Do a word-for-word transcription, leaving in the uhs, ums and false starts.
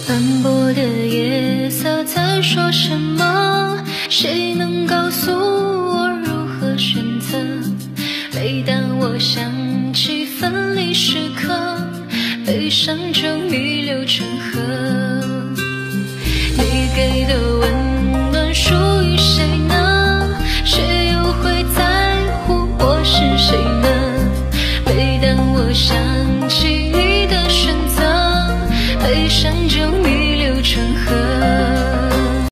斑驳的夜色在说什么？谁能告诉我如何选择？每当我想起分离时刻，悲伤就逆流成河。